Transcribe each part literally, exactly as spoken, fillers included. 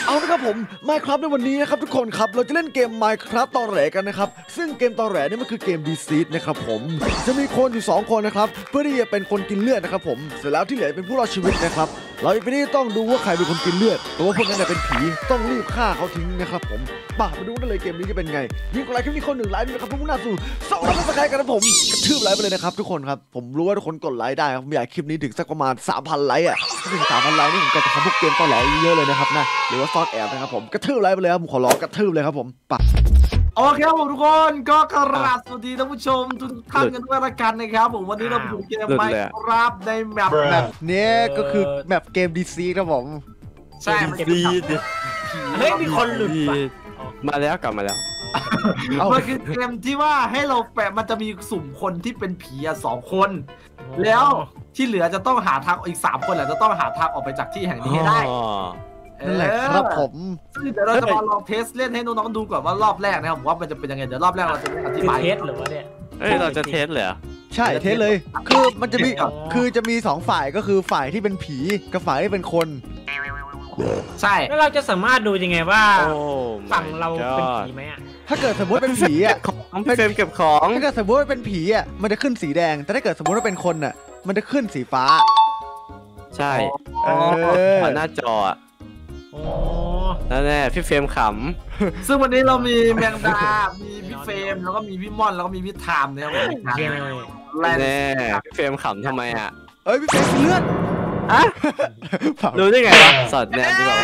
เอาละครับผม Minecraft ในวันนี้นะครับทุกคนครับเราจะเล่นเกม Minecraft ตอแหลกันนะครับซึ่งเกมตอแหลนี่มันคือเกม Deceit นะครับผมจะมีคนอยู่สองคนนะครับเพื่อที่จะเป็นคนกินเลือดนะครับผมเสร็จแล้วที่เหลือเป็นผู้รอดชีวิตนะครับเราไปนี่ต้องดูว่าใครเป็นคนกินเลือดตัวพวกนั้นเป็นผีต้องรีบฆ่าเขาทิ้งนะครับผมป่ะมาดูกันเลยเกมนี้จะเป็นไงยิ่งกว่าไลค์คลิปนี้คนหนึ่งไลค์นะครับเพื่อมุ่งหน้าสู่สองล้านซับสไครบ์กันนะผมกระทืบไลค์ไปเลยนะครับทุกคนครับผมรู้ว่าทุกคนกดไลค์ได้ครับผมอยากคลิปนี้ถึงสักประมาณ สามพัน ไลค์อ่ะถึง สามพัน ไลค์นี่ผมก็จะทำพวกเกมตอแหลเยอะเลยนะครับนะหรือว่าซ่อนแอบนะครับผมกระทืบไลค์ไปเลยครับผมขอร้องกระทืบเลยครับผมป่ะโอเคครับผมทุกคนก็กราบสวัสดีท่านผู้ชมทุกท่านกันด้วยละกันนะครับผมวันนี้เราอยู่เกมไมค์ครับในแมปแบบนี้ก็คือแบบเกม Deceit ครับผมใช่ดีเฮ้ยมีคนหลุดมาแล้วกลับมาแล้วมันคือเกมที่ว่าให้เราแปะมันจะมีสุ่มคนที่เป็นผีสองคนแล้วที่เหลือจะต้องหาทางอีกสามคนแหละจะต้องหาทางออกไปจากที่แห่งนี้ให้ได้นั่นแหละครับผมซึ่งเดี๋ยวเราจะมาลองเทสเล่นให้น้องๆดูก่อนว่ารอบแรกนะครับว่ามันจะเป็นยังไงเดี๋ยวรอบแรกเราจะอธิบายเทสหรือว่าเนี่ยเฮ้ยเราจะเทสเลยใช่เทสเลยคือมันจะมีคือจะมีสองฝ่ายก็คือฝ่ายที่เป็นผีกับฝ่ายที่เป็นคนใช่แล้วเราจะสามารถดูยังไงว่าฝั่งเราเป็นผีไหมอ่ะถ้าเกิดสมมติเป็นผีอ่ะเฟรมเก็บของถ้าเกิดสมมติว่าเป็นผีอ่ะมันจะขึ้นสีแดงแต่ถ้าเกิดสมมติว่าเป็นคนอ่ะมันจะขึ้นสีฟ้าใช่หน้าจอนั่นแหละพี่เฟรมขำซึ่งวันนี้เรามีแมงดา มีพี่เฟรมแล้วก็มีพี่ม่อนแล้วก็มีพี่ไทม์เนี่ยแน่พี่เฟรมขำทำไมอ่ะเอ้ยพี่เฟรมเลือดอะรู้ได้ไงวะสอดแนมดีกว่า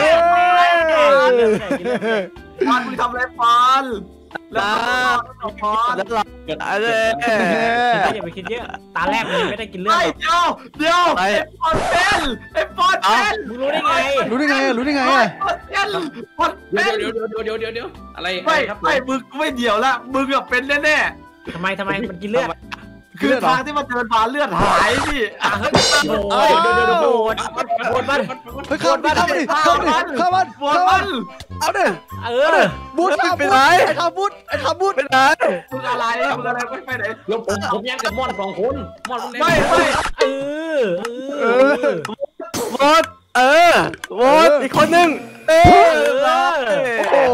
ปอนมึงทำอะไรปอนแล้วปอนแล้วเราอะไรอย่าไปคิดเยอะตาแรกมันไม่ได้กินเลือดเดี๋ยวเดี๋ยวไอ้ปอนเป็นไอ้ปอนเป็นมึงรู้ได้ไงรู้ได้ไงรู้ได้ไงอ่ะปอนเป็นเดี๋ยวเดี๋ยวเดี๋ยวเดี๋ยวเดี๋ยวอะไรไม่ไม่มึงไม่เดี๋ยวละมึงอะเป็นแน่ๆทำไมทำไมมันกินเลือดคือทางที่มันเดินมาเลือดหายพี่โอ้ยเดี๋ยวเดี๋ยวโหดโหดมันไปเข้ามันเข้ามันเข้ามันเข้ามันเข้ามันเอาดิเออบูทไปไหนไอ้ทำบูทไอ้ทำบูทไปไหนมึงอะไรมึงอะไรไปไหนแล้วผมผมยังกับม่อนสองคนม่อนไม่ไม่เออเออโหวตเออโหวตอีกคนหนึ่งเออโอ้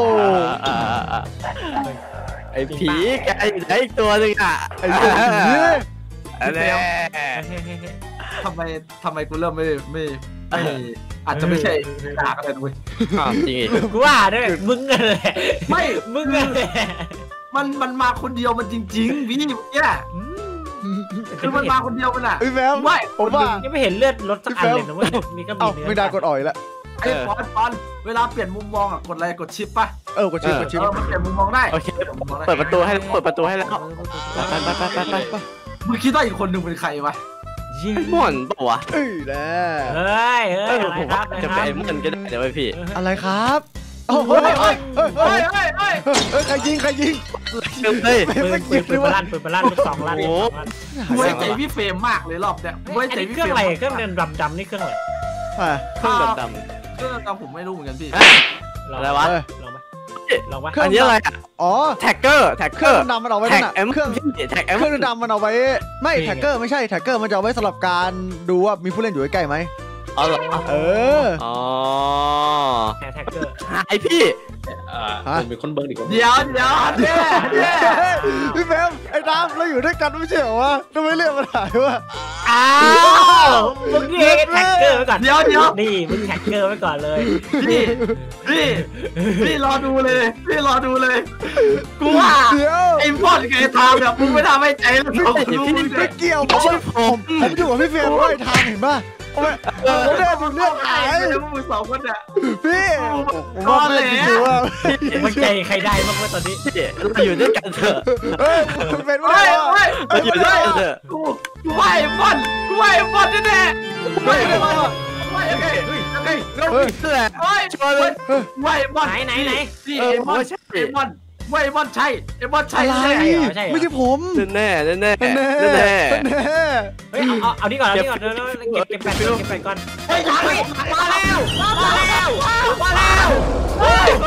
ไอ้ผีแกอยู่ไหนอีกตัวหนึ่งอ่ะไอ้ผีอะไรทำไมทำไมกูเริ่มไม่ไม่ไม่อาจจะไม่ใช่ด่ากันเลยด้วยจริงกูว่าด้วยมึงอะไรไม่มึงอะไรมันมันมาคนเดียวมันจริงๆพี่เนี่ยคือมันมาคนเดียวมันอ่ะพี่แมวไม่ผมว่ายังไม่เห็นเลือดลดสักอันเลยนะเว้ยมีก็มีไม่ได้กดอ่อยแล้วไอ้ปอนปอนเวลาเปลี่ยนมุมมองอ่ะกดอะไรกดชิปป่ะเออกดชิปกดชิปมันเปลี่ยนมุมมองได้โอเคเปิดประตูให้เปิดประตูให้แล้วไปไปไปไปไปมึงคิดว่าอีกคนหนึ่งเป็นใครวะม่อนปะวะเอ้ยแล้เฮ้ยเฮ้ยผมว่าจะเป็นม่อนก็ได้เดี๋ยวไปพี่อะไรครับโอ้โหเฮ้ยเฮ้ยเฮ้ยเฮ้ยเฮ้ยเฮ้ยใครยิงใครยิงเฮ้ยปืนปืนปืนลั่นปืนลั่นลูกสองลั่นไว้ใจพี่เฟรมมากเลยรอบเนี้ยไว้ใจพี่เฟรมเครื่องอะไรเครื่องดำดำนี่เครื่องอะไรเครื่องดำเครื่องดำผมไม่รู้เหมือนกันพี่อะไรวะลองไหมลองไหมอันนี้อะไรอ๋อแท็กเกอร์แท็กเกอร์ดำมันเอาไว้น่ะเครื่องแท็กเครื่องดำมันเอาไว้ไม่แท็กเกอร์ไม่ใช่แท็กเกอร์มันจะเอาไว้สำหรับการดูว่ามีผู้เล่นอยู่ใกล้ไหมอ๋อเหรอเอออ๋อแท็กเกอร์ไอพี่ผมเป็นคนเบิร์นอีกคนเดี๋ยวเดี๋ยวเดี๋ยวพี่แฟมไอ้น้ำเราอยู่ด้วยกันไม่ใช่เหรอวะทำไมเรียกมันหายวะอ้าวมึงเรียกแท็กเกอร์ไว้ก่อนเดี๋ยวเดี๋ยวนี่มึงแท็กเกอร์ไว้ก่อนเลยพี่พี่พี่รอดูเลยพี่รอดูเลยกูว่าไอ้บอสไงทำแบบมึงไม่ทำให้ใจแล้วกูไม่เกี่ยวผมผมผมอยู่กับพี่เฟมด้วยทางเห็นป่ะโอ้ยโอ้ยเลือดเลือดหายแล้วมึงสองคนอ่ะพี่ผมว่าไม่จริงว่ามันใจใครได้บ้างวะตอนนี้เราอยู่ด้วยกันเถอะเฮ้ยเป็นว่าเราอยู่ด้วยกันเถอะกูกูไหวบอลกูไหวบอลแน่ไหวเลยบอลไหวยังไงเฮ้ยยังไงเฮ้ยเสื้อไหวไหวบอลไหนไหนไหนพี่เอ็มบอลเอ็มบอลว่าไอ้บอลใช่ไอ้บอลใช่ใช่ไม่ใช่ผมแน่แน่แน่แน่แน่เฮ้ยเอาเอานี่ก่อนเอานี่ก่อนแล้วเก็บเก็บแปดเก็บแปดก่อนเฮ้ยมาแล้วมาแล้วมาแล้วเฮ้ย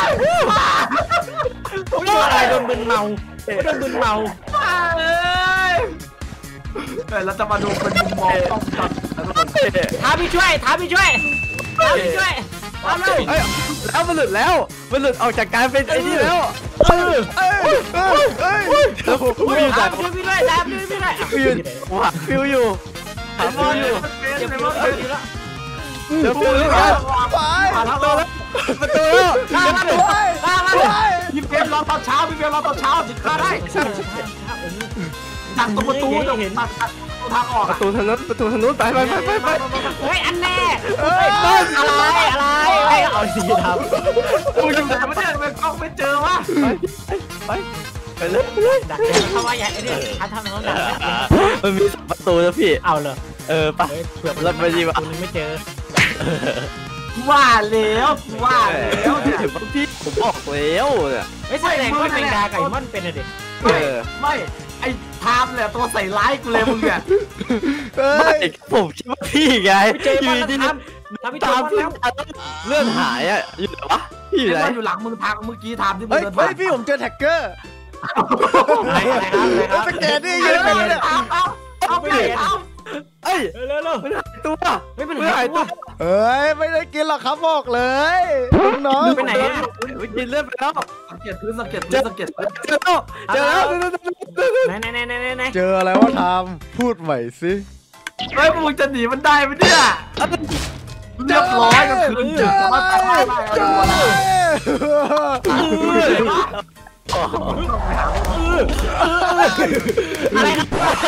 โดนอะไรโดนมึนเมาโดนมึนเมาเอ้ยเราจะมาดูเป็นมุมมองต้องจับท้าพี่ช่วยท้าพี่ช่วยท้าพี่ช่วยทำเลยแล้วมันหลุดแล้วมันหลุดออกจากการเป็นไอ้นี่แล้วเอ้ยเอ้ยเอ้ยเอ้ยแล้วฟิวอยู่ไหนตามฟิวไม่ได้ตามฟิวไม่ได้ฟิวอยู่หาฟิวอยู่หาฟิวอยู่เจ็บฟิวฟิวอยู่แล้วเดี๋ยวฟิวอยู่ไปผ่านแล้วเราประตูแล้วตามมาเลยตามมาเลยพี่เฟรมรอตอนเช้าพี่เฟรมรอตอนเช้าถึงฆ่าได้ดักตรงประตูตรงตัดตัดประตูทางออกประตูทางนู้นประตูทางนู้นไปไปไปไปไปเฮ้ยอันแน่เฮ้ยอะไรอะไรไม่เอาสีดำกูอยู่ไหนมาเนี่ยไปกล้องไม่เจอวะไปไปเลยไปเลยดักเลยเข้ามาใหญ่ไอ้เนี่ยทำทำน้องดักมันมีประตูนะพี่เอาเลยเออไปเผื่อแล้วไปดีวะคุณไม่เจอว่าแล้วว่าแล้วเนี่ยถึงพี่ผมบอกแล้วเนี่ยไม่แสดงว่าแมงดาไก่ม่อนเป็นอะไรไม่ไม่ไอ้ไทม์เนี่ยตัวใส่ร้ายกูเลยมึงเนี่ยเอ้ไม่ยผมคิดว่าพี่ไงไม่เจออม่อนยู่ดีทำทำพี่ตาตาม มพี่แล้วเลื่อนหายอ่ะอยู่ไหนวะพี่อยู่ไหนไอ้อยู่หลังมึงทางเมื่อกี้ไทม์ที่มึงเฮ้ยเดินเฮ้ผ่าย นพี่ผมเจอแท็กเกอร์อะไรครับอะไรคเอ้รัยบสแกนนี่ยืนเป็นเนี่ยเอาเอาเอาไปเลยเอาเอ้ยเร็วเร็วมันหายตัวไม่เป็นมันไรหายตัวเอ้ยไม่ได้กินหรอกครับบอกเลยน้องไปไหนอ่ะมันกินเลือดไปแล้วสังเกตพื้นสังเกตพื้นสังเกตพื้นเจอแล้วเจอแล้วไหนไหนไหนไหนไหนเจออะไรวะทำพูดใหม่สิเฮ้ยมึงจะหนีมันได้ไหมเนี่ยเรียบร้อยก็คือเจอสามารถตายได้เจอเอาอะไรเลยว่าอะไรครับ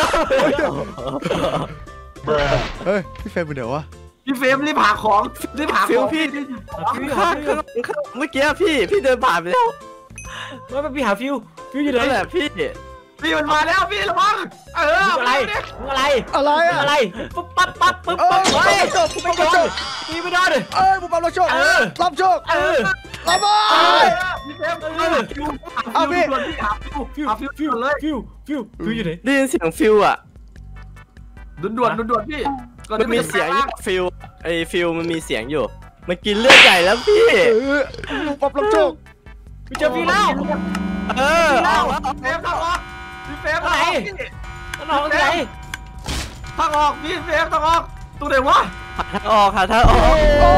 เฮ้ยพี่เฟรมเป็นเดี๋ยววะพี่เฟรมรีบหาของรีบหาของพี่ข้างข้างเมื่อกี้พี่พี่เดินผ่านไปแล้วว่าไปหาฟิวฟิวอยู่ไหนนั่นแหละพี่พี่มันมาแล้วพี่ระวังเอออะไรอะไรอะไรอะอะไรปุ๊บปั๊บปั๊บปุ๊บเอ้ปั๊บยเฮ้ยจบไม่จโดบจนบตีไม่โดนเอ้ยบุปผารับโชครับโชคเออรับบ้าพี่เฟรมเออเอาพี่หาฟิวหาฟิวฟิวเลยฟิวฟิวฟิวอยู่ไหนได้ยินเสียงฟิวอ่ะด่วนด่วนด่วนด่วนพี่มันมีเสียงอยู่ฟิวไอฟิวมันมีเสียงอยู่มันกินเลือดใหญ่แล้วพี่เออบุปผารับโชคพี่เจอฟิวแล้วเออพี่เอาเฟรมทางออกพี่เฟรมทางออกพี่น้องไหนทางออกพี่เฟรมทางออกตัวไหนวะหาทางออกหาทางออกโอ้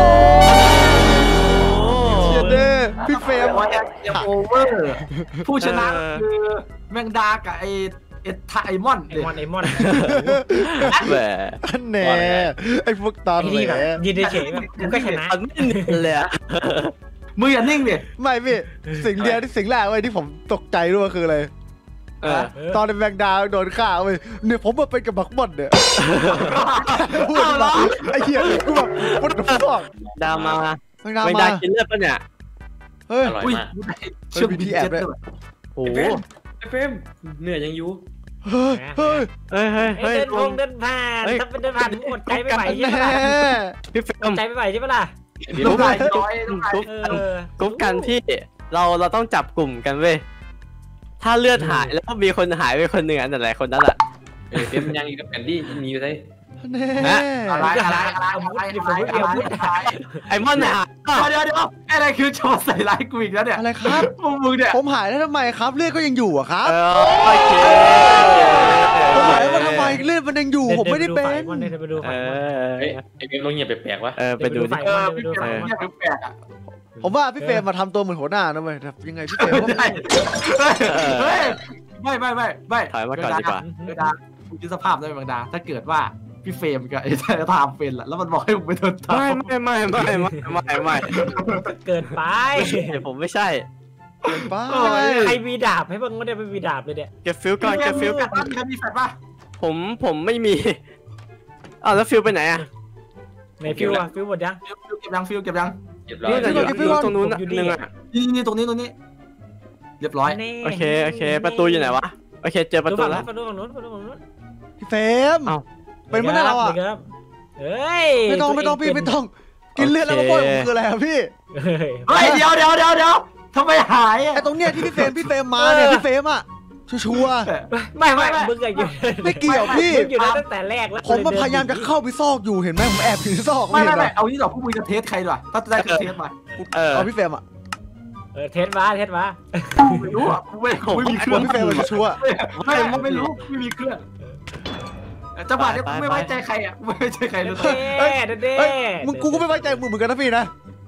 เชียร์เด้พี่เฟรมโอเวอร์ผู้ชนะคือแมงดากับไอเอ็ดไทมอนไอมอนไอมอนแหมอันแน่ไอ้พวกตอนไอ้แหลนี่แบบยืนเฉยแบบกูก็ชนะอันไม่เนียนเลยอะมืออย่านิ่งดิไม่พี่สิ่งเดียวที่สิ่งแรกเว้ยที่ผมตกใจด้วยคืออะไรเออตอนในแบงดาวโดนฆ่าเว้ยเนี่ยผมมาเป็นกับบักบอนเนี่ยพูดมาไอ้เหี้ยกูแบบพูดกับฟอกดามาแบงดาวไม่มาได้กินเลือดปะเนี่ยเฮ้ยอร่อยอุ้ยมากเชื่อมบีทีแอดด้วยโอ้ไอ้โหเฟรมไอ้เฟรมเหนื่อยยังอยู่เฮ้ยเฮ้ยเฮ้ยเฮ้ยเฮ้เฮ้ยยเดินพงเดินผ่านถ้าเป็นเดินผ่านหมดใจไม่ไหวใช่แน่ไหมล่ะพี่เฟรมใจไม่ไหวใช่ไหมล่ะเดี๋ยวลูกไปไก่น้อยลูกไก่กรุ๊ปเอกันอกรุ๊ปกันพี่เราเราต้องจับกลุ่มกันเว้ยถ้าเลือดหายแล้วมีคนหายไปคนหนึ่งอันไหนคนนั้นแหละเออเฟรมยังอีกกับแผ่นดี้หนีไปได้แน่อะไรอะไรอะไรอะไรอะไรไอ้มอนหายเดี๋ยวเดี๋ยวอะไรคือจะมาใส่ร้ายกูอีกแล้วเนี่ยอะไรครับมึงมึงเนี่ยผมหายแล้วทำไมครับเลือดก็ยังอยู่อะครับเออโอเคผมหายมาทำไมเลือดมันยังอยู่ผมไม่ได้เป็นวันนี้จะไปดูเอฝ่ายอเฮ้ยไอ้เฟรมลงเงียบแปลกๆวะเออไปดูดิฝ่ายเอวัอนไปพี่ดูเฟรฝ่ายมวันเนี่ยแปลกอ่ะผมว่าพี่เฟรมมาทำตัวเหมือนหัวหน้านะเว้ยยังไงพี่เฟรมไม่ได้เฮ้ยไม่ไม่ไม่ไม่ถอยมาก่อนดีกว่าเวลาคุณคิดสภาพได้ไหมบางดาถ้าเกิดว่าพี่เฟรมกับไอ้ไทม์เป็นแหละแล้วมันบอกให้มึงไปโดนตาไม่ไม่ไม่ไม่ไม่ไม่ไม่เกินไปผมไม่ใช่ป้าใครมีดาบให้บ้างไม่ได้ไม่มีดาบเลยเนี่ยเก็บฟิลก่อนเก็บฟิลก่อนมีใครมีแฟลชป่ะผมผมไม่มีอ้าวแล้วฟิลไปไหนอะในฟิวอะฟิวหมดยังเก็บยังฟิลเก็บยังเรียบร้อยนี่แต่อยู่อยู่ตรงนู้นอยู่ดีนึงอะนี่นี่ตรงนี้ตรงนี้เรียบร้อยโอเคโอเค ประตูอยู่ไหนวะโอเคเจอประตูแล้วประตูฝั่งนู้นประตูฝั่งนู้นพี่เฟรมเอ้าเป็นไม่ได้เราอ่ะครับเฮ้ยไม่ต้องไม่ต้องพี่ไม่ต้องกินเลือดแล้วมาป้อนผมคืออะไรอะพี่เฮ้ยเฮ้ยเดี๋ยวเดี๋ยวเดี๋ยวเดี๋ยวทำไมหายอ่ะไอ้ตรงเนี้ยที่พี่เฟรมพี่เฟรมมาเนี่ยพี่เฟรมอ่ะชัวร์ไม่ไม่มึงอะอยู่ๆไม่เกี่ยวพี่มึงอยู่ตั้งแต่แรกแล้วผมพยายามจะเข้าไปซอกอยู่เห็นไหมผมแอบอยู่ในซอกไม่เห็ไม่นไหมไม่เอานี่หรอกพวกมึงจะเทสใครดีกว่าถ้าจะได้เทสมาเออเอาพี่เฟรมอ่ะเออเทสมาเทสมาไม่รู้อ่ะไม่ไม่มีเคกลัรื่วองพี่เฟรมมันชัวร์ไม่ไม่ไม่รู้ไม่มีเครื่องจังหวะนี้กูไม่ไว้ใจใครอ่ะไม่ไว้ใจใครเลยเด้เด้เด้เฮ้ยมึงกูก็ไม่ไว้ใจมึงเหมือนกันนะพี่นะเ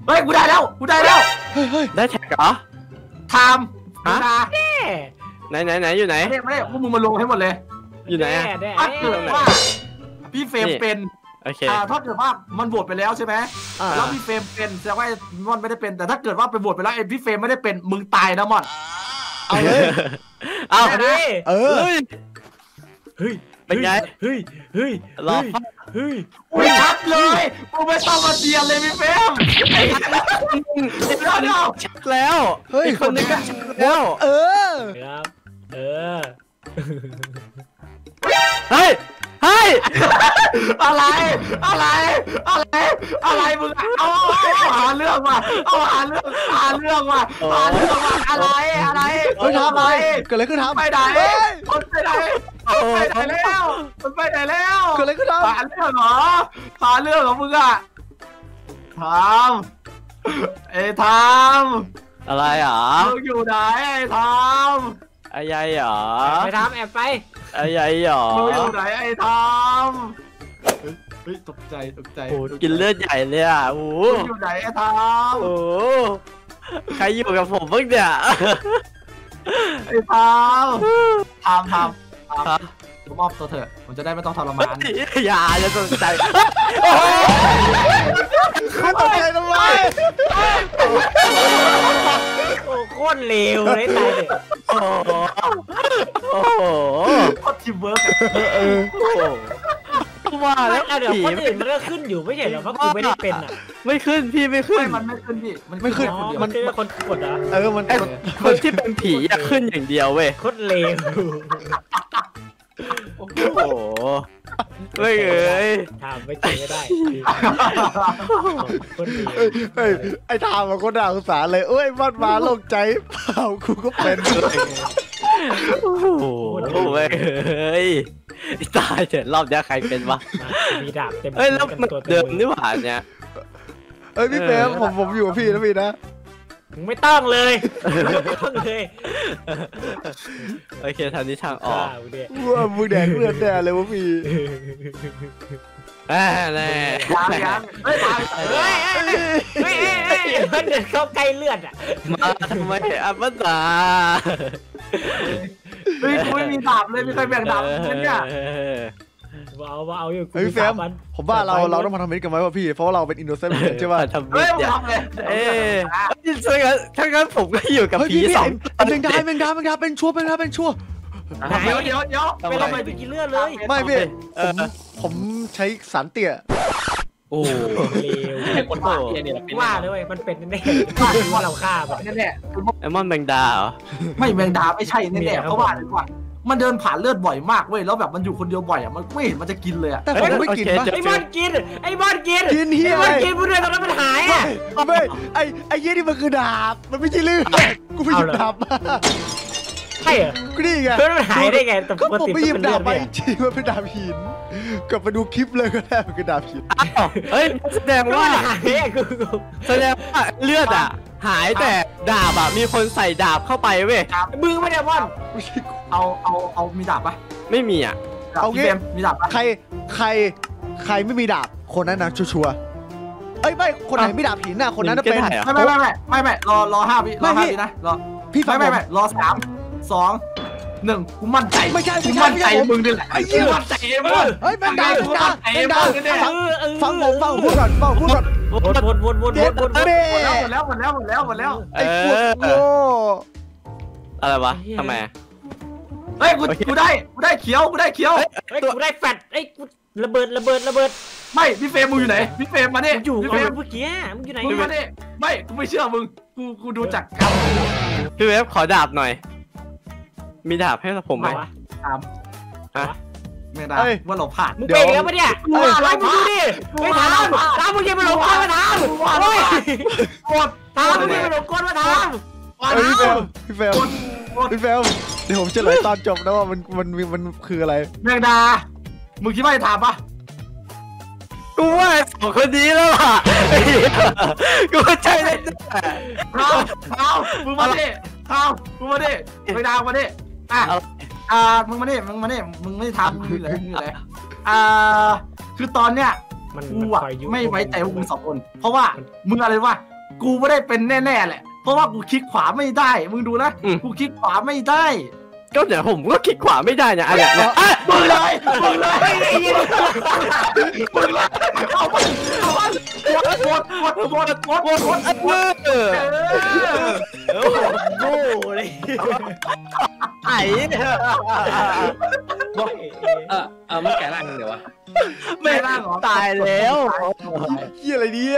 เฮ้ยกูได้แล้วกูได้แล้วเฮ้ยเฮ้ยได้แท็กเหรอไทม์ฮะนะไหนไหนไหนอยู่ไหนไม่ได้ไม่ได้พวกมึงมาลงให้หมดเลยอยู่ไหนอะแน่ถ้าเกิดว่าพี่เฟรมเป็นโอเคอ่าถ้าเกิดว่ามันโหวตไปแล้วใช่ไหมอ่าแล้วพี่เฟรมเป็นแสดงว่าไอ้มอนไม่ได้เป็นแต่ถ้าเกิดว่าไปโหวตไปแล้วไอ้พี่เฟรมไม่ได้เป็นมึงตายนะมอนเอาเลยเอาเอาดิเออเฮ้ยเฮ้ยเป็นไงเฮ้ยเฮ้ยรอเฮ้ยอุ้ยชัดเลยมึงไม่ต้องมาเดียนเลยพี่เฟรมไอ้เดี๋ยวเดี๋ยวชัดแล้วเฮ้ยอีกคนนึงก็ชัดแล้วเออครับเออเฮ้ยเฮ้ยอะไรอะไรอะไรอะไรมึงอะเอาเอาหาเรื่องมาเอาหาเรื่องหาเรื่องมาหาเรื่องมาอะไรอะไรเฮ้ยทำอะไรเกิดอะไรขึ้นทำไปไหนเฮ้ยมันไปไหนมันไปไหนแล้วมันไปไหนแล้วเกิดอะไรขึ้นทหาเรื่องเหรอหาเรื่องของมึงอะทำไอ้ทอะไรหรอำมึงอยู่ไหนไอ้ทอะไรหรอไปทำแอบไปอะไรหรอำมึงอยู่ไหนไอ้ทำเฮ้ยตกใจตกใจโอ้กินเลือดใหญ่เลยอ่ะโอ้มึงอยู่ไหนไอ้ทโอ้ใครอยู่กับผมบ้างเนี่ยำไอ้ทำทำทำทำผมมอบตัวเถอะผมจะได้ไม่ต้องทรมานอย่าอย่าสนใจำขึ้นตกใจทำไมโอ้โคตรเลวเลยตายเลยโอ้โหโอ้โหโคตรทีมเวิร์กอะว่าแล้แล้ว วเดี๋ยวผีคนอื่นมันก็ขึ้นอยู่ไม่ใช่เหรอเพราะกูไม่ได้เป็นอ่ะไม่ขึ้นพี่ไม่ขึ้ไม่นมันไม่ขึ้นพี่มันไม่ขึ้นคนเดียวมันคือคนกดอ่ะเออมันไอ้คนที่เป็นผีอยากขึ้นอย่างเดียวเว้ยโคตรเลวโอ้โหไม่เอ้ยถามไม่เจอไม่ได้โคตรเลวเฮ้ยเฮ้ยไอ้ทามมันก็ด่าสงสารเลยเอ้ยมันมาโลงใจเปล่ากูก็เป็นโอ้โหไม่เอ้ยตายเถอะรอบนี้ใครเป็นวะมีดาบเต็มเอ้ยแล้วมันตัวเดิมนี่หว่าเนี่ยเอ้ยพี่เฟรมผมผมอยู่กับพี่นะพี่นะมึงไม่ต้องเลยไม่ต้องเลยโอเคทางนี้ทางออกฆ่ากูเนี่ยว่ามึงแดกเลือดแน่เลยวะพี่แน่แน่ยังยังเฮ้ยตายเฮ้ยเฮ้ยเฮ้ยเฮ้ยมันเดินเข้าใกล้เลือดอ่ะมาทำไมอัปปะตาเฮ้ยกูไม่มีดาบเลยไม่เคยแบ่งดาบเลยเนี่ยเอาเอาอยู่กูเฮ้ยพี่เฟรมสาวันผมว่าเราเราต้องมาทำมิตรกันไหมวะพี่เพราะว่าเราเป็นอินโนเซนต์ใช่ป่ะทำเฮ้มิยดมึงเนี่ยทำเลยเอ๊ะถ้างั้นถ้างั้นผมก็อยู่กับเฮ้ยผีพี่พี่สองไอ้แมงดาแมงดาแมงดาเป็นชั่วเป็นดาเป็นชั่วไหนเดี๋ยวเดี๋ยวเดี๋ยวไปทำไมไปกินเลือดเลยไม่พี่เอผมอผมใช้สารเตี่ยโอ้เลวไอ้คนบ้าเหี้ยเนี่ยเป็นว่าเลยเว้ยมันเป็นแน่ๆว่าว่าเราฆ่ามันแน่ไอมอนแมงดาเหรอๆไม่แมงดาไม่ใช่แน่ๆเพราะว่าอะไรวะมันเดินผ่านเลือดบ่อยมากเว้ยแล้วแบบมันอยู่คนเดียวบ่อยอ่ะมันไม่เห็นมันจะกินเลยอ่ะแต่ผมไม่กินปะไอ้บอลกินไอ้บอลกินกินเฮียไอ้บอะอลไรกินผู้เดินตอนนั้นมันหายอ่ะไม่ไอ้ไอ้เหี้ยนี่มันคือดาบมันไม่ใช่เลือดกูไปหยิบดาบมาใช่เหรอก็นี่ไงเพื่อนมันหายได้ไงแต่ปก็กผมติไปหยิบมันดาเลืบอดมาเนี่ยจริงๆมันเป็นดาบหินกลับไปดูคลิปเลยก็ได้มันคือดาบหินอ้าวเฮ้ยแสดงก็ว่ามันหายอ่ะกูกูแสดงว่าเลือดอ่ะ หายแต่ดาบอ่ะมีคนใส่ดาบเข้าไปเว้ยมึงไม่ได้บอลไม่ใช่กูเอาเอาเอามีดาบปะไม่มีอ่ะเอางี้พี่ฟรมมีดาบปะใครใครใครไม่มีดาบคนนั้นนะชัวร์ๆเอ้ยไม่คนไหนไม่ดาบหินน่ะคนนั้นน่ะเป็นมีแค่ไหนอะไม่ไม่ไม่ไม่ไม่ไม่รอรอห้าวิรอห้าวินะรอพี่ฟัไม่งผไม่มไม่รอสามสองหนึ่งกูมั่นใจไม่ใช่ไม่กูใช่มั่นใจไม่ใช่ผมมึงนี่แหละไอ้เหี้ยกูมั่นใจมึงเฮ้ยแมงดาแมงดาแมงดาเออฟังฟังผมฟังผมพูดก่อนฟังผมพูดก่อนวนวนวนวนเด็วดนวนวนเบ้หมดแล้วหมดแล้วหมดแล้วหมดแล้วหมดแล้วไอ้พวกโง่อะไรวะทำไมเฮ้ยกูกูได้กูได้เขียวกูได้เขียวไอ้กูได้แฟดไอ้กูระเบิดระเบิดระเบิดไม่พี่เฟรมมึงอยู่ไหนพี่เฟรมมาเนี่ยอยู่พี่เเฟรมมื่อกี้มึงอยู่ไหนมึงมาเนี่ยไม่กูไม่เชื่อมึงกูกูดูจากคพี่เวฟขอดาบหน่อย มีดาบให้ผมไหมำถามฮะไม่ได้ว่าเราผ่านมึงเป็นแล้วปะเนี่ยกูว่าไอ้เรามึงผ่าดูนดิไม่ทำทำมึงยังไม่หลงก้นมาทำโอ้ยกดทำมึงยังไม่หลงก้นมาทเอ้ยพี่เฟลพี่เฟลพี่เฟลเดี๋ยวผมเฉลยตอนจบนะว่ามันมันมันคืออะไรแมงดามึงคิดว่าจะถามปะกูว่าสองคนนี้แล้วอ่ะกูว่าใช่เลยเท้าเท้ามึงมาดิเท้ามึงมาดิแมงดามาดิอ่ะอ่ามึงมาดิมึงมาดิมึงไม่ทำมึงอยู่ไหนมึงอยู่ไหนอ่าคือตอนเนี้ยำมันกูมันอะคอยยุไม่ไว้ใจพวกมึงสองคน เพราะว่ามึงอะไรวะกูไม่ได้เป็นแน่ๆแหละเพราะว่ากูคลิกขวาไม่ได้มึงดูนะกูคลิกขวาไม่ได้ก็เดี๋ยวผมก็คลิกขวาไม่ได้นะอะไรเนี่ยมึงเลยมึงเลยมึงเลยเอาไปเอาไปหมดหมดหมดหมดหมดหมดหมดเออโอ้โหโง่เลยไอ้เออเออมันแก่ร่างเดี๋ยววะไม่ได้หรอตายแล้วเหี้ยอะไรเนี่ย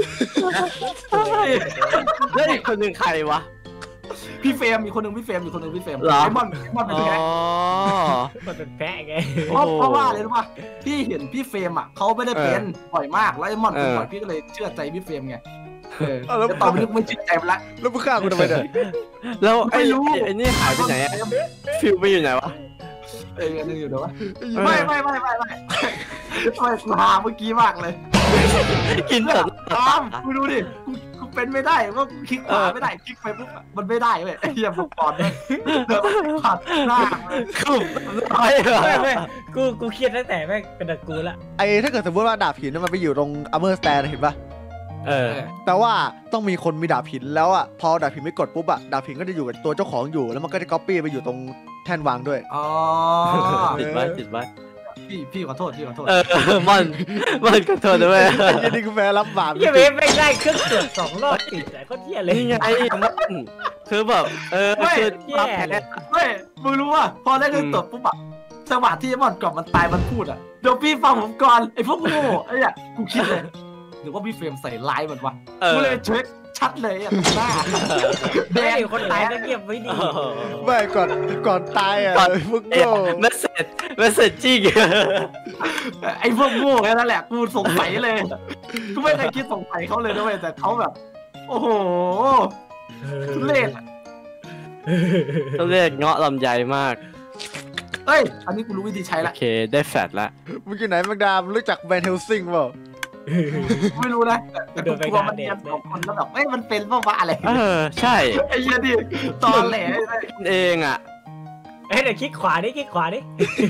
แล้วอีกคนหนึ่งใครวะพี่เฟรมมีคนหนึ่งพี่เฟรมมีคนหนึ่งพี่เฟรมเหรอไอ้มอนไอ้มอนเป็นแพ้มันเป็นแพะไงเพราะเพราะว่าอะไรรู้ป่ะพี่เห็นพี่เฟรมอ่ะเขาไม่ได้เป็นบ่อยมากแล้วไอ้มอนเป็นบ่อยพี่ก็เลยเชื่อใจพี่เฟรมไงเออแล้วตอนนี้ไม่เชื่อใจมันละแล้วมึงฆ่ากูทำไมเนี่ยแล้วไอ้ไอ้นี่หายไปไหนฟิวไปอยู่ไหนวะเออนึงอยู่เดี๋ยววะไม่ไม่ไม่ไม่ไม่ทำไมกูหาเมื่อกี้มากเลยกินเนี่ยแต่ตามกูดูดิกูกูเป็นไม่ได้ว่ากูคลิกขวาไม่ได้คลิกไปปุ๊บมันไม่ได้เว้ยไอ้เหี้ยบุกปอนเดินผ่านหน้าคือไม่เหรอไม่ไม่กูกูเครียดตั้งแต่แม่งเป็นตะกูละไอ้ถ้าเกิดสมมติว่าดาบหินมันไปอยู่ตรงอัมเมอร์สแตนเห็นปะเออแปลว่าต้องมีคนมีดาบหินแล้วอ่ะพอดาบหินไม่กดปุ๊บอ่ะดาบหินก็จะอยู่กับตัวเจ้าของอยู่แล้วมันก็จะก๊อปปี้ไปอยู่ตรงแท่นวางด้วยอ๋อติดไว้ติดไว้พี่พี่ขอโทษพี่ขอโทษเออมันมันก็โทษด้วยไอ้ยี่นี่กูแพ้รับบาปเฮียเวฟไม่ได้เครื่องตรวจสองรอบติดแต่ก็เฮียเลยนี่ไงมันคือแบบเออคือแย่เลยเฮ้ยมึงรู้ว่าพอได้เงินตบปุ๊บอะจังหวะที่ไอ้มอนก่อนมันตายมันพูดอะเดี๋ยวพี่ฟังผมก่อนไอ้พวกโง่ไอ้เนี่ยกูคิดเลยหรือว่าพี่เฟรมใส่ร้ายมันวะเออกูเลยเช็คชัดเลยอ่ะหน้าแดเฮ้ยงคนตายก็เงียบไว้ดีไม่ก่อนก่อนตายอ่ะมึงเอ๊ะโง่เมสเซจเมสเซจจริงไอ้พวกโง่แค่นั้นแหละกูสงสัยเลยกูไม่เคยคิดสงสัยเขาเลยนะเว้ยแต่เขาแบบ โอ้โหทุเรศอะต้องเรียกเงาะลำไยมากเอ้ยอันนี้กูรู้วิธีใช้โอละเคได้แฟดละมึงอยู่ไหนแมงดามึงรู้จักแบรนด์เฮลซิงเปล่าไม่รู้นะแต่กูกลัวมันเนียนสองคนแล้วแบบเอ้ยมันเป็นเพราะว่าอะไรเออใช่ไอ้เหี้ยดิตอนแหลเองอ่ะเฮ้ยเดี๋ยวคลิกขวาดิคลิกขวาดิ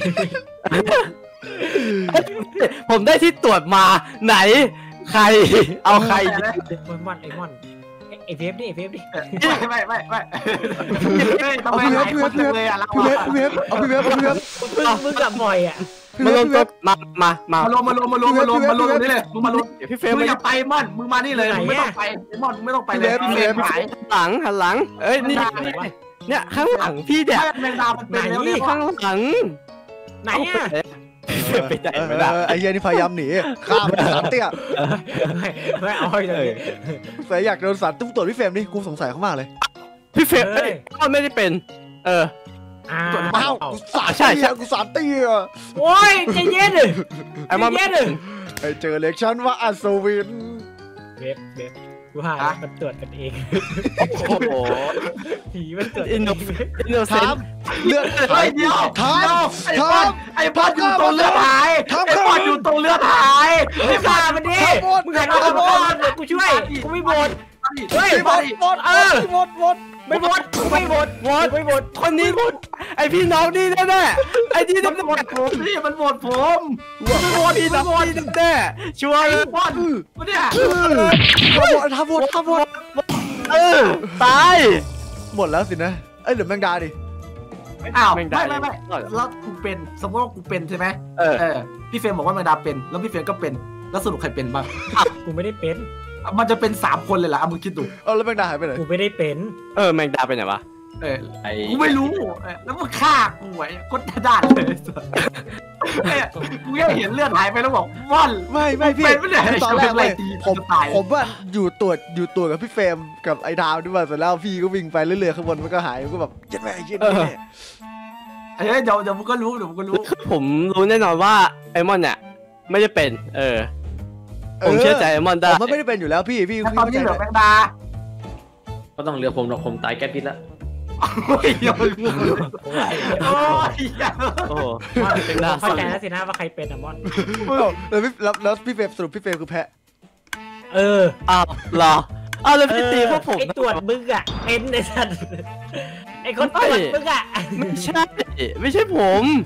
ผมได้ที่ตรวจมาไหน ใครเอาใครไอ้มอนไอ้มอนไอ้เวฟดิไอ้เวฟดิไม่ไม่ไม่ไม่ทำไมหลายคนจังเลยอ่ะเราพี่เวฟพี่เวฟเอาพี่เวฟเอาพี่เวฟมึงมึงกับบ่อยอ่ะพี่มาเวลฟงพี่เวตัวฟมามามามาลงมาลงมาลงมาลงมาลงนี่เลยมึงมาลงเดี๋ยวพี่เฟรมมึงมาอย่าไปม่อนมึงมานี่เลยมึงไม่ต้องไปไอ้ม่อนมึงไม่ต้องไปเลยพี่เฟรมหายหลังหันหลัง เอ้ยนี่เนี่ยข้างหลังพี่เนี่ยแมงดามันเป็นแล้วนี่เนี่ยข้างหลังไหนอ่ะไปไหนเออไม่ได้ไอ้เหี้ยนี่พยายามหนีข้ามสามเตี้ยไม่ไม่เอาเลยแต่อยากโดนสารตุ้มตรวจพี่เฟรมนี่กูสงสัยเขามากเลยพี่เฟรมเอ้ยก็ไม่ได้เป็น เอออ้าอ้าววกูสารใช่ใช่เตี้ยกูสารเตี้ยโอ้ยใจเย็นเลยไอ้มันใจเย็นเลยไอ้เจอเล็กชันว่าอัศวินเวฟเวฟกูหามันตรวจกันเองโอ้โหผีมันตรวจอินโนอินโนเซถาน มต์เลือดเฮ้ยเดียวถามไอ้บอลไอ้บอลอยู่ตรงเลือดหายไอ้บอลอยู่ตรงเลือดหายไอ้บ้ามันดิมึงหันมาทำก่อนกูช่วยกูไม่บ่นเฮ้ยหมบอลดหมดเออหมดหมดไม่บ่นกูไม่บ่นวอดไม่บ่นคนนี้วอดไอพี่น้องนี่แน่แน่ไอที่มัแน่นหมดผมนี่มันหมดผมวอดพี่น้องนี่แน่ช่วยไอ้บอลเนี่ยทำหมดทำหมดทำหมดเออตายหมดแล้วสินะเอ้ยเหลือแมงดาดิอ้าวไม่ไม่ไม่แล้วกูเป็นสมมติว่ากูเป็นใช่ไหมเออเออพี่เฟรมบอกว่าแมงดาเป็นแล้วพี่เฟรมก็เป็นแล้วสรุปใครเป็นบ้างกูไม่ได้เป็นมันจะเป็นสามคนเลยเหรอเอามึงคิดดูเออแล้วแมงดาหายไปไหนกูไม่ได้เป็นเออแมงดาไปไหนวะเออไอ้กูไม่รู้เออแล้วมึงฆ่ากูไว้กดด่านเลยเออกูแค่เห็นเลือดหายไปแล้วบอกว่อนไม่ไม่พี่เป็นไม่ได้ตอนแรกไม่ไม่ตีผมจะตายผมว่าอยู่ตรวจอยู่ตรวจกับพี่เฟรมกับไอ้ดาวด้วยว่าเสร็จแล้วพี่ก็วิ่งไปเรื่อยๆข้างบนมันก็หายมันก็แบบเย็นแม่เย็นแม่เอ้ยเดี๋ยวเดี๋ยวมึงก็รู้เดี๋ยวมึงก็รู้ผมรู้แน่นอนว่าไอมอนเนี่ยไม่ได้เป็น เออ ผมเชื่อใจไอมอนผได้มมันไม่ได้เป็นอยู่แล้วพี่พี่แล้วพี่ตอนเข้านี้ใจเหลือไหมแมงดาก็ต้องเรือผมหรอกผมตายแก๊สพิษแล้วโอ้ยเดี๋ยวมึงโอ้ยโอ้โหเป็นน่าเข้าใจแล้วสินะว่าใครเป็นอะมอนแล้วพี่แล้วแล้วพี่เฟรมสรุปพี่เฟรมคือแพะเอออ้าวเหรออ้าวแล้วพี่ตีพวกผมไอ้ตรวจมึงอะเป็นไอ้สัตว์ไอ้คนตรวจมึงอะไม่ใช่ ไม่ใช่ผม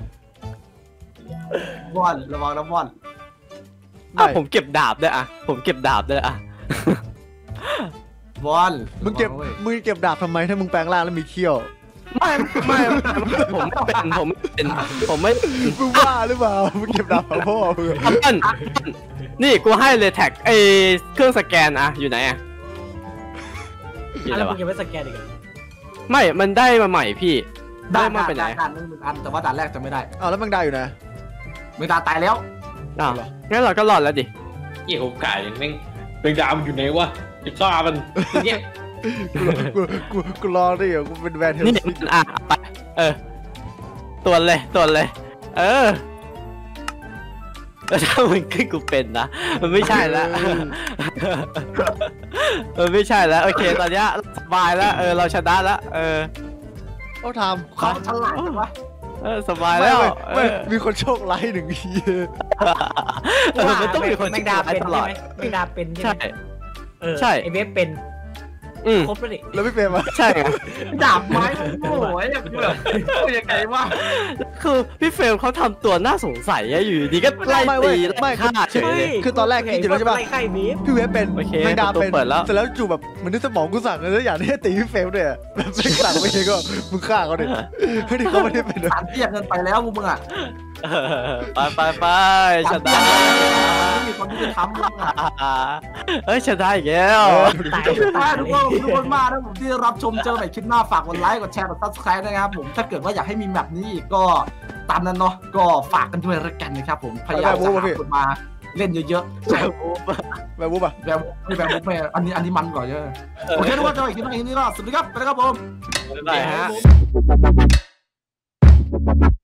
บอลระวังนะบอลอ่ะผมเก็บดาบด้วยอ่ะ ผมเก็บดาบด้วยอ่ะบอลมึงเก็บมึงเก็บดาบทำไมถ้ามึงแปลงร่างแล้วมีเขี้ยวไม่ไม่ผมไม่เป็นผมไม่เป็นผมไม่มึงบ้าหรือเปล่ามึงเก็บดาบของพ่อมึงอัพเปิ้ลนี่กูให้เลยแท็กไอเครื่องสแกนอะอยู่ไหนอะอยู่ไหนแล้วมึวะงยังไม่สแกนอีกเหรอไม่มันได้มาใหม่พี่ได้ด่านมาไปไหนด่านหนึ่งหนึ่งอันแต่ว่าด่านแรกจะไม่ได้อ้าวแล้วมึงได้อยู่นะเมงดาตายแล้วอ้าวงั้นเราก็รอดแล้วดิเกี่ยวกับไก่แม่งเป็นดาวอยู่ไหนวะจะฆ่ามันเนี่ยกูกูกูรอดิกูเป็นแวนเทลนี่ซิกอ่ะไปเออตัวเลยตัวเลย เออแล้วถ้ามันขึ้นกูเป็นนะมันไม่ใช่แล้วมันไม่ใช่แล้วโอเคตอนนี้สบายแล้วเออเราชนะแล้วเออเอาทำเขาฉลาดจังวะเออสบายไม่แล้วไม่มีคนโชคร้ายหนึ่งทีเออมันต้องมีคนแมงดาเป็นตลใช่อดไหมแมงดาเป็นใช่ใช่ไหมเออใช่ไอเวฟเป็นอืมครบแล้วนี่แล้วไม่เป็นมาใช่ไงดาบไม้โง่ไอ้เนี่ยกูแบบกูยังไงวะคือพี่เฟรมเขาทำตัวน่าสงสัยอะอยู่ดีก็ไล่ไม่เว้ตียไม่ฆ่าเฉยเลยคือตอนแรกคิดอยู่แล้วใช่ปะไล่ไข่เวฟพี่เวฟเป็นโอเคแมงดาประตูเป็นเปิดแล้วเสร็จแล้วจู่แบบเหมันนึกสมองกูสั่งเลยอย่างที่ให้ตีพี่เฟลด้วยอะแบบไม่สั่งไปเองก็มึงฆ่าเขาดิไม่ได้เขาไม่ได้เป็นสารเตี้ยเกินไปแล้วมึงอ่ะเออไปไปไปชสารนะเตี้ยไม่มีความยุติธรรมมึงอ่ะเอ้ยชนะอีกแล้วตายถ้าตายทุกคนทุกคนมากนะผมที่รับชมเจอใหม่คลิปหน้าฝากกดไลค์กดแชร์กดซับสไครต์นะครับผมถ้าเกิดว่าอยากให้มีแบบนี้อีกก็ตามนั้นเนาะก็ฝากกันด้วยละกันนะครับผมพยายามจะหาคนมาเล่นเยอะๆใช่แบบวูบอะแบบไม่แบบไม่อันนี้อันนี้มันกว่าเยอะโอเคทุกคนเจอกันอีกคลิปหน้าคลิปนี้ก็สวัสดีครับไปแล้วครับผมไปฮะ